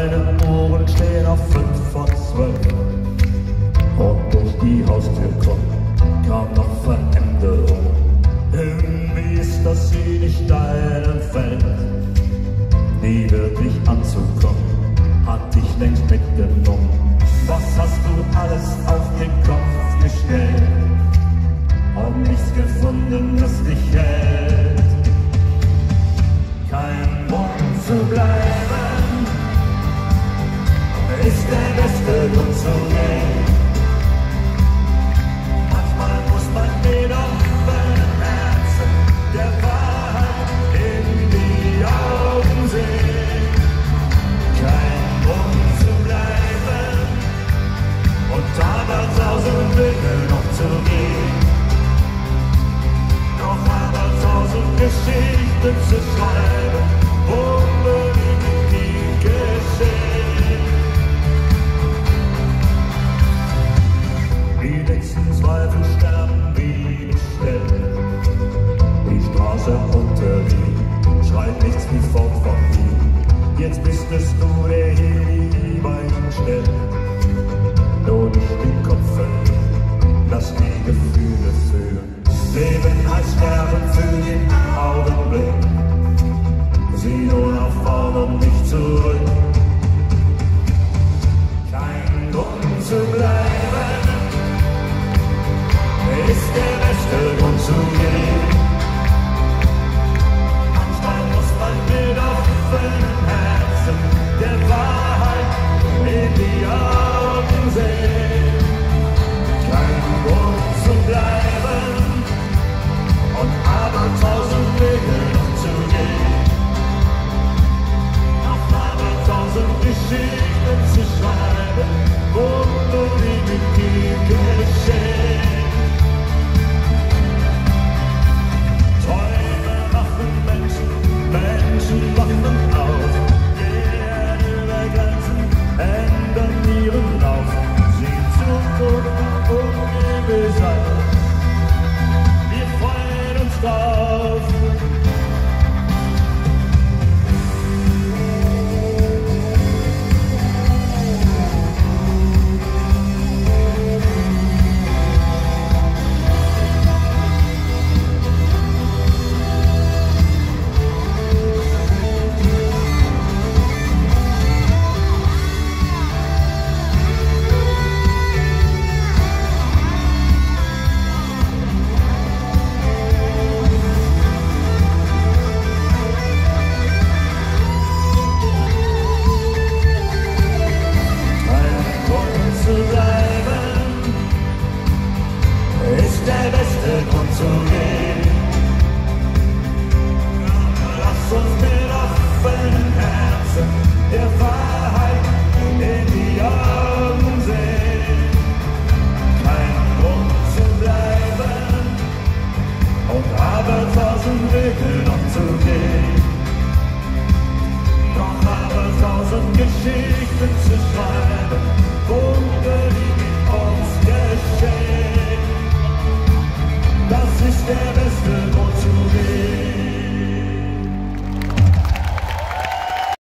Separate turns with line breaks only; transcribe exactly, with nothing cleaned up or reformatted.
Meine Ohren stehen auf fünf vor zwölf. Und durch die Haustür kommt kaum noch Veränderung. Irgendwie ist das sie nicht deinem Feld. Nie wirklich anzukommen, hat dich längst mitgenommen. Was hast du alles auf den Kopf gestellt? Und nichts gefunden, das dich hält. Kein Grund zu bleiben, ist der beste Grund zu gehen. Manchmal muss man den offenen Herzen der Wahrheit in die Augen sehen. Kein Grund zu bleiben und abertausend Wege noch zu gehen. Noch abertausend Geschichten zu schreiben, unbedingt nie geschehen. Die letzten Zweifel sterben wie bestellt. Die Straße unter ihm schreit nichts wie fort von ihm. Jetzt bist es du, der hier die Weichen stellt. Nur nicht den Kopf verlieren, lass die Gefühle führen. Leben heißt sterben für den Augenblick. Sieh nur nach vorn und nicht zurück. Kein Grund zu bleiben, ist der beste Grund zu gehen. Manchmal muss man mit offenen Herzen der Wahrheit in die Augen sehen. Kein Grund zu bleiben und abertausend Wege noch zu gehen. Noch abertausend Geschichten zu schreiben, und